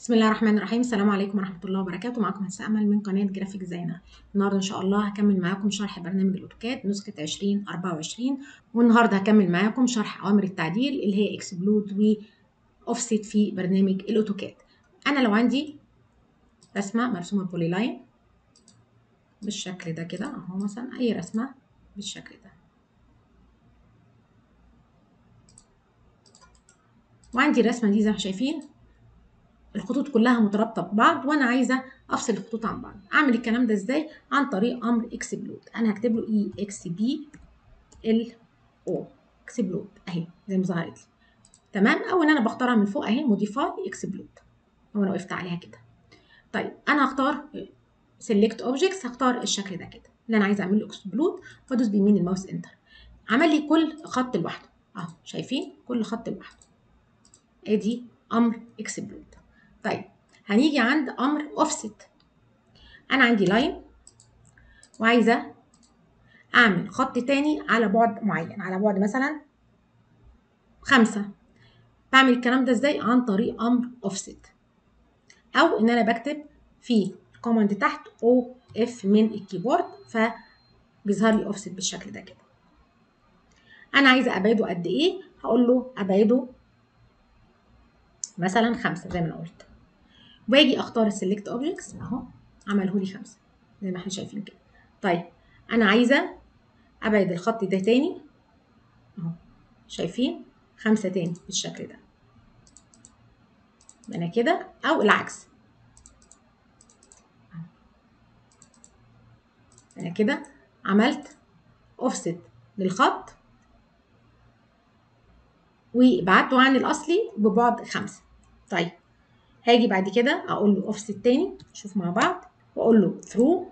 بسم الله الرحمن الرحيم. السلام عليكم ورحمة الله وبركاته. معكم هندسة أمل من قناة جرافيك ديزاينر. النهارده إن شاء الله هكمل معاكم شرح برنامج الأوتوكاد نسخة 2024، والنهارده هكمل معاكم شرح أوامر التعديل اللي هي اكسبلود وأوفست في برنامج الأوتوكاد. أنا لو عندي رسمة مرسومة بولي لاين بالشكل ده كده أهو، مثلا أي رسمة بالشكل ده، وعندي الرسمة دي زي ما شايفين الخطوط كلها مترابطه ببعض، وانا عايزه افصل الخطوط عن بعض. اعمل الكلام ده ازاي؟ عن طريق امر اكسبلود. انا هكتب له اي اكس بي ال او اكسبلود اهي زي ما ظهرت لي، تمام. او ان انا بختارها من فوق اهي موديفاي اكسبلود، او انا وقفت عليها كده. طيب انا هختار سيلكت اوبجكتس، هختار الشكل ده كده اللي انا عايزه اعمل له اكسبلود، وادوس بيمين الماوس انتر. عمل لي كل خط لوحده اهو، شايفين كل خط لوحده. ادي امر اكسبلود. طيب هنيجي عند امر اوفست. انا عندي لاين وعايزه اعمل خط تاني على بعد معين، على بعد مثلا 5. بعمل الكلام ده ازاي؟ عن طريق امر اوفست، او ان انا بكتب في الكوماند تحت او اف من الكيبورد، فبيظهر لي اوفست بالشكل ده كده. انا عايزه ابعده قد ايه؟ هقول له ابعده مثلا 5 زي ما انا قلت، واجي اختار السلكت اوبجكتس اهو، عمله لي 5 زي ما احنا شايفين كده. طيب انا عايزه ابعد الخط ده تاني اهو، شايفين 5 تاني بالشكل ده. انا كده او العكس، انا كده عملت اوفست للخط وبعدته عن الاصلي ببعد 5. طيب هاجي بعد كده اقول له اوفست تاني، نشوف مع بعض، واقول له ثرو،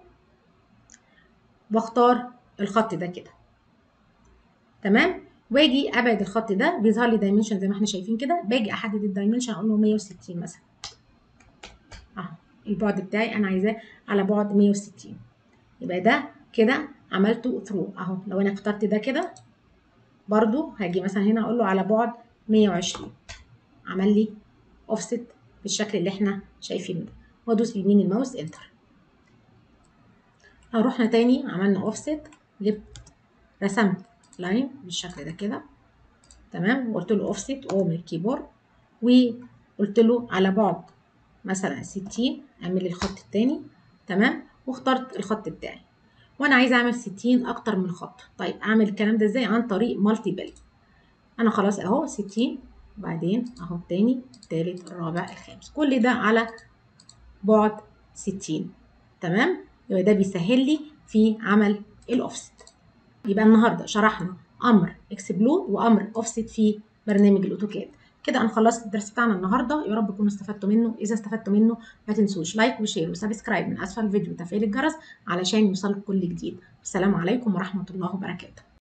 واختار الخط ده كده، تمام. واجي ابعد الخط ده، بيظهر لي دايمنشن زي ما احنا شايفين كده. باجي احدد الدايمنشن اقول له 160 مثلا اهو، البعد بتاعي انا عايزاه على بعد 160. يبقى ده كده عملته ثرو اهو. لو انا اخترت ده كده برضو هاجي مثلا هنا اقول له على بعد 120، عمل لي اوفست بالشكل اللي احنا شايفينه ده، وادوس يمين الماوس انتر. هروحنا تاني عملنا اوفست، جبت رسمت لاين بالشكل ده كده، تمام، وقلت له اوفست او من الكيبورد، وقلت له على بعد مثلا 60 اعمل لي الخط التاني، تمام، واخترت الخط بتاعي وانا عايزه اعمل 60 اكتر من خط. طيب اعمل الكلام ده ازاي؟ عن طريق مالتيبل. انا خلاص اهو 60، وبعدين اهو التاني التالت الرابع الخامس، كل ده على بعد 60، تمام. يبقى ده بيسهل لي في عمل الاوفست. يبقى النهارده شرحنا امر اكسبلود وامر اوفست في برنامج الاوتوكاد. كده انا خلصت الدرس بتاعنا النهارده، يا رب تكونوا استفدتوا منه. اذا استفدتوا منه ما تنسوش لايك وشير وسبسكرايب من اسفل الفيديو وتفعيل الجرس علشان يوصلك كل جديد. السلام عليكم ورحمه الله وبركاته.